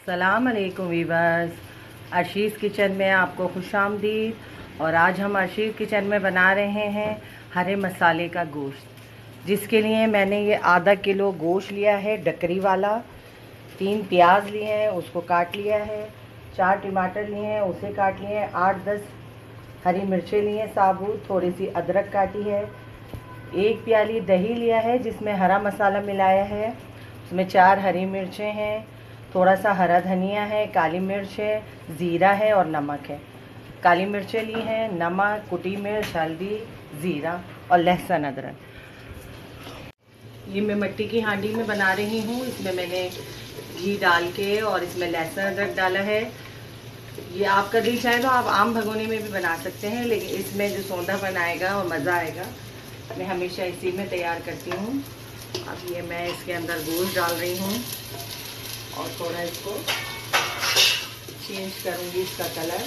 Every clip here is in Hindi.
अस्सलाम वालेकुम वीवर्स। अर्शीज़ किचन में आपको खुशामदीद। और आज हम अर्शीज़ किचन में बना रहे हैं हरे मसाले का गोश्त, जिसके लिए मैंने ये आधा किलो गोश्त लिया है डकरी वाला। 3 प्याज लिए हैं, उसको काट लिया है। 4 टमाटर लिए हैं, उसे काट लिए हैं। 8-10 हरी मिर्चें लिए हैं साबुत। थोड़ी सी अदरक काटी है। 1 प्याली दही लिया है जिसमें हरा मसाला मिलाया है। उसमें 4 हरी मिर्चें हैं, थोड़ा सा हरा धनिया है, काली मिर्च है, ज़ीरा है और नमक है। काली मिर्चें ली हैं, नमक, कुटी मिर्च, हल्दी, ज़ीरा और लहसुन अदरक। ये मैं मिट्टी की हांडी में बना रही हूँ। इसमें मैंने घी डाल के और इसमें लहसुन अदरक डाला है। ये आपका दिल चाहे तो आप आम भगोने में भी बना सकते हैं, लेकिन इसमें जो सौंधा बनाएगा और मज़ा आएगा, मैं हमेशा इसी में तैयार करती हूँ। अब ये मैं इसके अंदर गोश्त डाल रही हूँ और थोड़ा इसको चेंज करूँगी इसका कलर।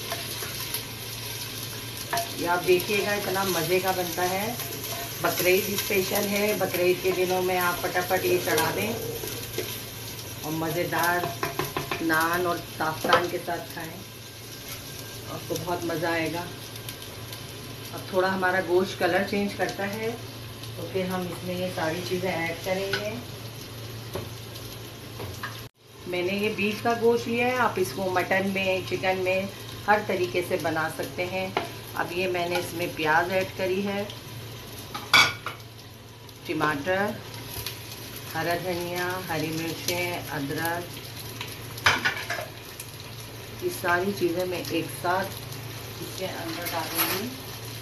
ये आप देखिएगा इतना मज़े का बनता है। बकरीद स्पेशल है। बकरीद के दिनों में आप फटाफट ये चढ़ा दें और मज़ेदार नान और साफ़्रान के साथ खाएं, आपको बहुत मज़ा आएगा। अब थोड़ा हमारा गोश्त कलर चेंज करता है तो फिर हम इसमें ये सारी चीज़ें ऐड करेंगे। मैंने ये बीफ का गोश्त लिया है, आप इसको मटन में, चिकन में हर तरीके से बना सकते हैं। अब ये मैंने इसमें प्याज ऐड करी है, टमाटर, हरा धनिया, हरी मिर्चें, अदरक, ये सारी चीज़ें मैं एक साथ इसके अंदर डालूंगी।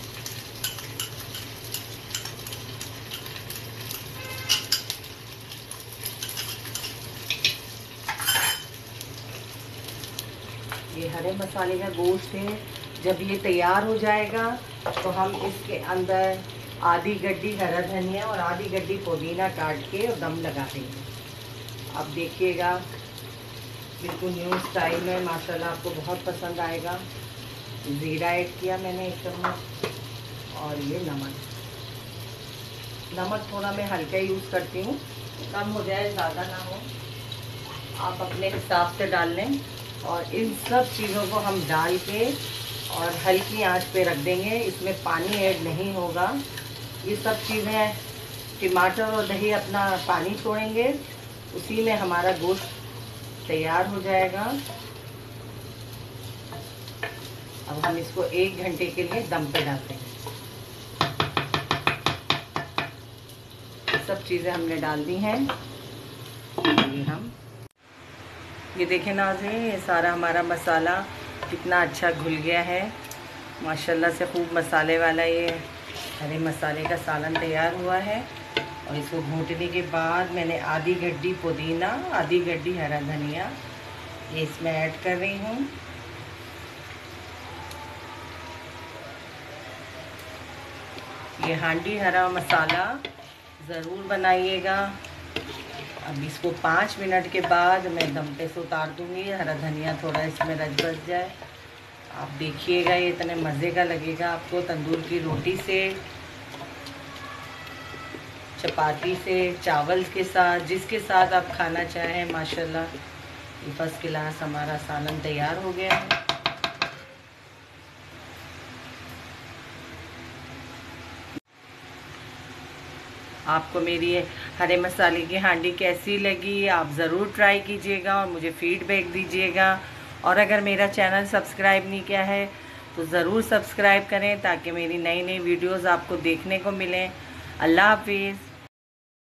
ये हरे मसाले का गोश्त है। जब ये तैयार हो जाएगा तो हम इसके अंदर आधी गड्डी हरा धनिया और आधी गड्डी पुदीना काट के और दम लगा देंगे। अब देखिएगा बिल्कुल न्यू स्टाइल में, माशाल्लाह आपको बहुत पसंद आएगा। ज़ीरा ऐड किया मैंने 1 चम्मच और ये नमक थोड़ा मैं हल्का यूज़ करती हूँ, कम हो जाए ज़्यादा ना हो, आप अपने हिसाब से डाल लें। और इन सब चीज़ों को हम डाल के और हल्की आंच पे रख देंगे। इसमें पानी ऐड नहीं होगा। ये सब चीज़ें, टमाटर और दही अपना पानी छोड़ेंगे, उसी में हमारा गोश्त तैयार हो जाएगा। अब हम इसको 1 घंटे के लिए दम पे डालते हैं। सब चीज़ें हमने डाल दी हैं। ये देखें नाज़रीन, ये सारा हमारा मसाला कितना अच्छा घुल गया है। माशाल्लाह से खूब मसाले वाला ये हरे मसाले का सालन तैयार हुआ है। और इसको घूंटने के बाद मैंने आधी गड्डी पुदीना, आधी गड्डी हरा धनिया ये इसमें ऐड कर रही हूँ। ये हांडी हरा मसाला ज़रूर बनाइएगा। अब इसको 5 मिनट के बाद मैं दम पे से उतार दूँगी। हरा धनिया थोड़ा इसमें रच बच जाए। आप देखिएगा ये इतने मज़े का लगेगा आपको। तंदूर की रोटी से, चपाती से, चावल के साथ, जिसके साथ आप खाना चाहें। माशाल्लाह ये फर्स्ट क्लास हमारा सालन तैयार हो गया है। आपको मेरी हरे मसाले की हांडी कैसी लगी, आप ज़रूर ट्राई कीजिएगा और मुझे फीडबैक दीजिएगा। और अगर मेरा चैनल सब्सक्राइब नहीं किया है तो ज़रूर सब्सक्राइब करें ताकि मेरी नई नई वीडियोस आपको देखने को मिलें। अल्लाह हाफिज़।